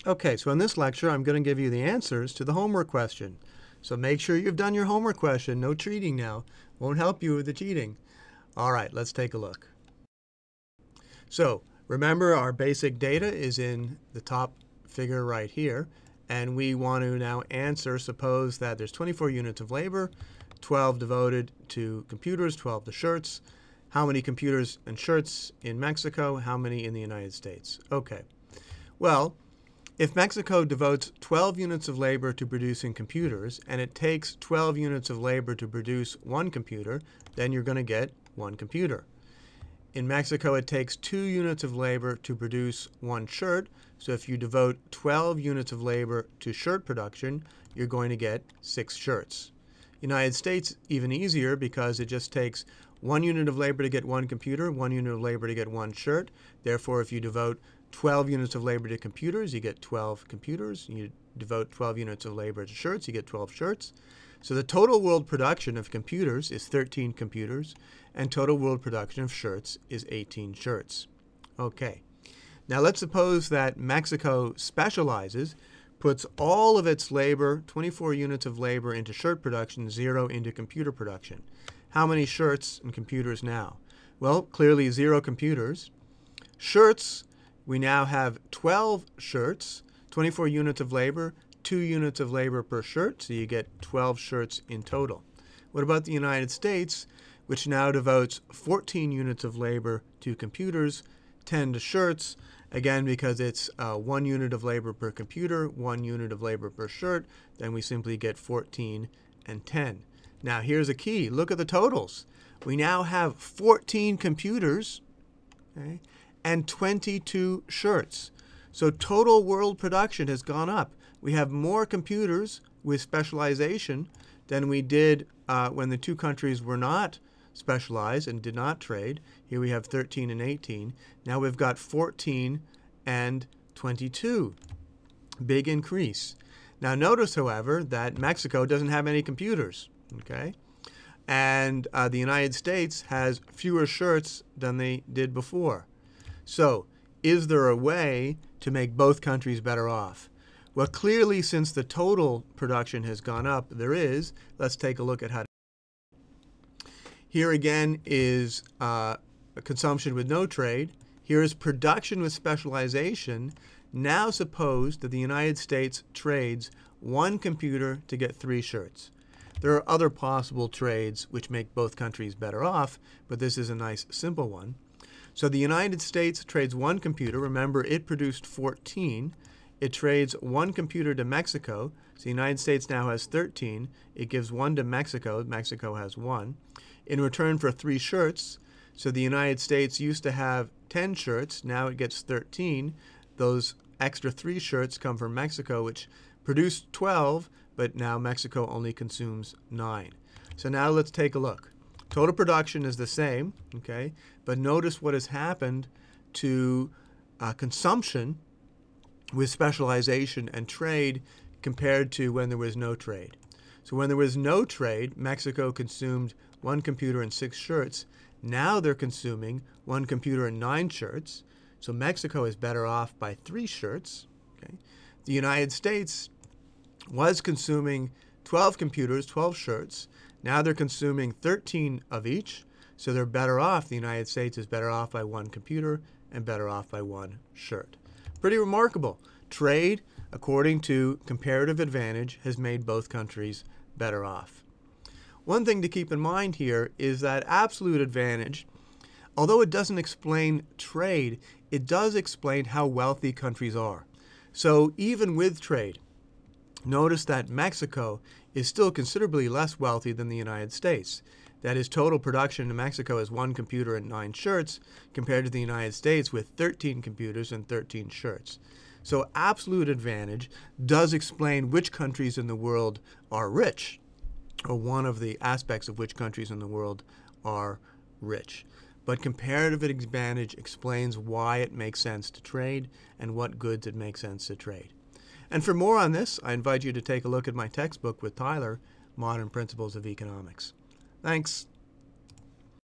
Okay, so in this lecture, I'm going to give you the answers to the homework question. So make sure you've done your homework question. No cheating now. Won't help you with the cheating. All right, let's take a look. So remember, our basic data is in the top figure right here. And we want to now answer, suppose that there's 24 units of labor, 12 devoted to computers, 12 to shirts. How many computers and shirts in Mexico? How many in the United States? Okay. Well, if Mexico devotes 12 units of labor to producing computers, and it takes 12 units of labor to produce one computer, then you're going to get one computer. In Mexico, it takes 2 units of labor to produce one shirt, so if you devote 12 units of labor to shirt production, you're going to get 6 shirts. United States, even easier, because it just takes 1 unit of labor to get one computer, 1 unit of labor to get one shirt. Therefore, if you devote 12 units of labor to computers, you get 12 computers. You devote 12 units of labor to shirts, you get 12 shirts. So the total world production of computers is 13 computers, and total world production of shirts is 18 shirts. Okay. Now let's suppose that Mexico specializes, puts all of its labor, 24 units of labor, into shirt production, 0 into computer production. How many shirts and computers now? Well, clearly 0 computers. Shirts, we now have 12 shirts, 24 units of labor, 2 units of labor per shirt, so you get 12 shirts in total. What about the United States, which now devotes 14 units of labor to computers, 10 to shirts, again because it's 1 unit of labor per computer, 1 unit of labor per shirt, then we simply get 14 and 10. Now here's a key. Look at the totals. We now have 14 computers, okay, and 22 shirts. So total world production has gone up. We have more computers with specialization than we did when the two countries were not specialized and did not trade. Here we have 13 and 18. Now we've got 14 and 22. Big increase. Now notice, however, that Mexico doesn't have any computers. Okay, and the United States has fewer shirts than they did before. So, is there a way to make both countries better off? Well, clearly, since the total production has gone up, there is. Let's take a look at how. Here again is consumption with no trade. Here is production with specialization. Now suppose that the United States trades 1 computer to get 3 shirts. There are other possible trades which make both countries better off, but this is a nice simple one. So the United States trades 1 computer. Remember, it produced 14. It trades 1 computer to Mexico. So the United States now has 13. It gives 1 to Mexico. Mexico has 1. In return for 3 shirts, so the United States used to have 10 shirts. Now it gets 13. Those extra 3 shirts come from Mexico, which produced 12, but now Mexico only consumes 9. So now let's take a look. Total production is the same, okay, but notice what has happened to consumption with specialization and trade compared to when there was no trade. So when there was no trade, Mexico consumed 1 computer and 6 shirts. Now they're consuming 1 computer and 9 shirts. So Mexico is better off by 3 shirts. Okay. The United States was consuming 12 computers, 12 shirts. Now they're consuming 13 of each, so they're better off. The United States is better off by 1 computer and better off by 1 shirt. Pretty remarkable. Trade, according to comparative advantage, has made both countries better off. One thing to keep in mind here is that absolute advantage, although it doesn't explain trade, it does explain how wealthy countries are. So even with trade, notice that Mexico is still considerably less wealthy than the United States. That is, total production in Mexico is 1 computer and 9 shirts compared to the United States with 13 computers and 13 shirts. So absolute advantage does explain which countries in the world are rich, or one of the aspects of which countries in the world are rich. But comparative advantage explains why it makes sense to trade and what goods it makes sense to trade. And for more on this, I invite you to take a look at my textbook with Tyler, Modern Principles of Economics. Thanks.